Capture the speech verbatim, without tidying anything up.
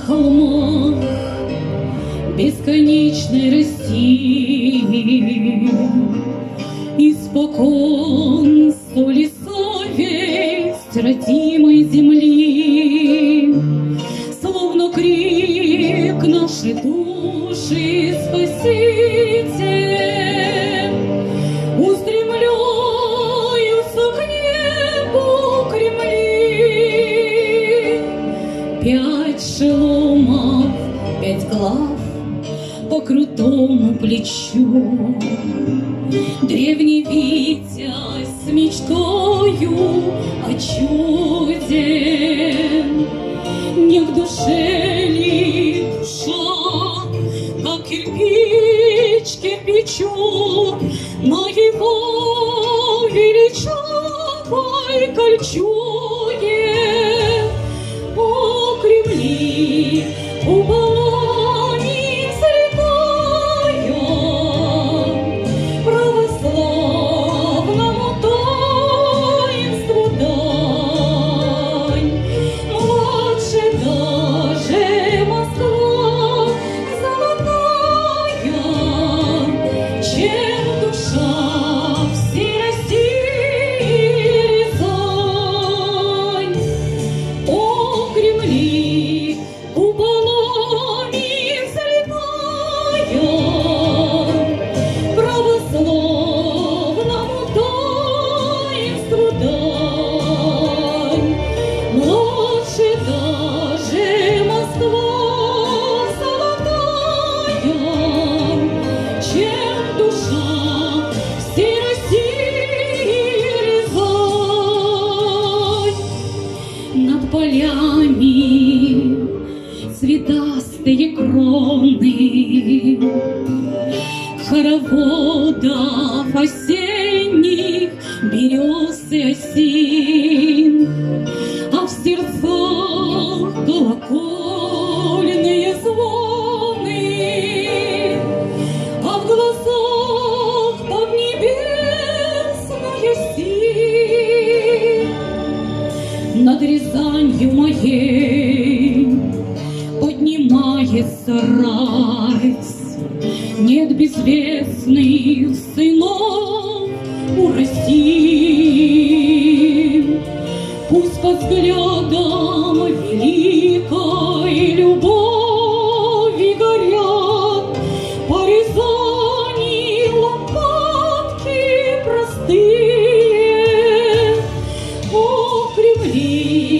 холмах бесконечной России испокон соли совесть родимой земли, словно крик нашей души спасите, устремляются к небу Кремли. Пять шеломов, пять глав по крутому плечу, древний витязь с мечтою о чуде. Не в душе ли душа, как кирпич кирпичу, на его величавой кольчуге? О, Кремли, куполами взлетая, православному таинству дань. Младше даже Москва золотая, чем душа всей России Рязань. О, Кремли, куполами взлетая, православному таинству дань. Младше даже Москва золотая, чем душа всей России Рязань. Над полями цветастые кроны хороводов осенних берез и осин, а в сердцах колокольные звоны, а в глазах поднебесная синь. Над Рязанью моей поднимается рать, нет безвестных сынов у России. Пусть под взглядом великой любови горят по Рязани лампадки простые. О, Кремли,